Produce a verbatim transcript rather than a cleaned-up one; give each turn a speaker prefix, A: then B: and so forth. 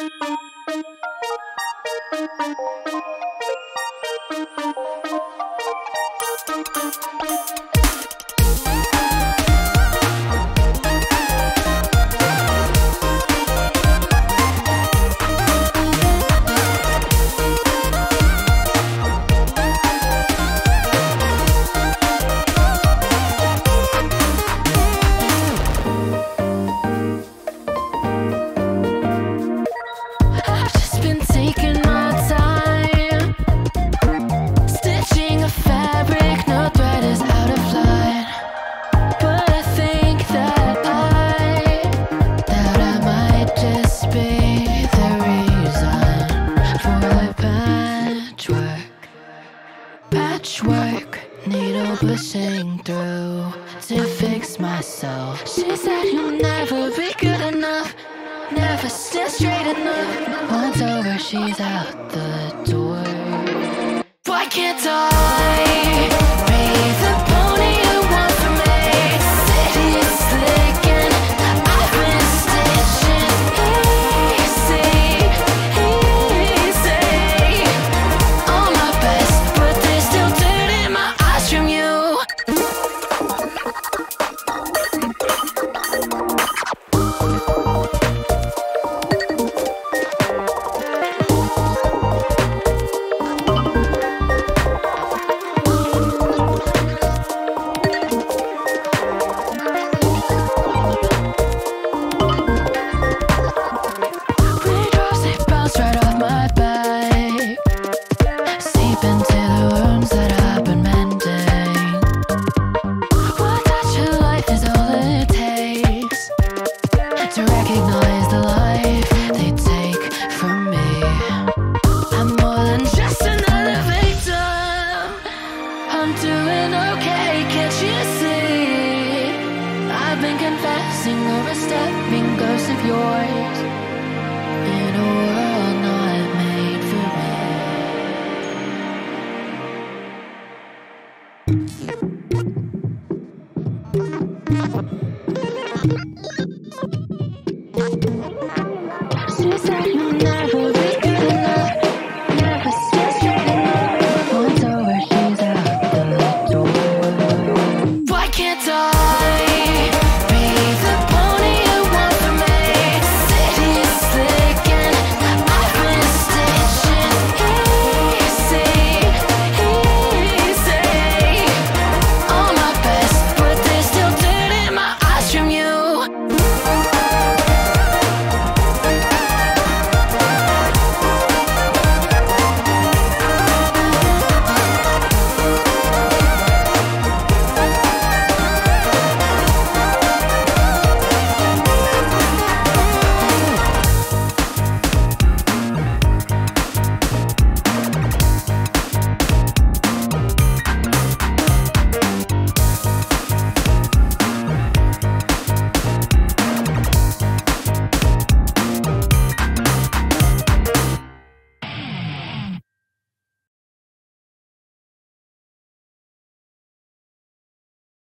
A: Patchwork, needle pushing through to fix myself. She said you'll never be good enough, never stay straight enough. Once over, she's out the door. Why can't I be the pony you want from me? City is slick and I've been stitching easy, easy. All my best, but there's still dirt in my eyes from you. I'm doing okay, can't you see? I've been confessing, overstepping ghosts of yours in a world not made for me. She said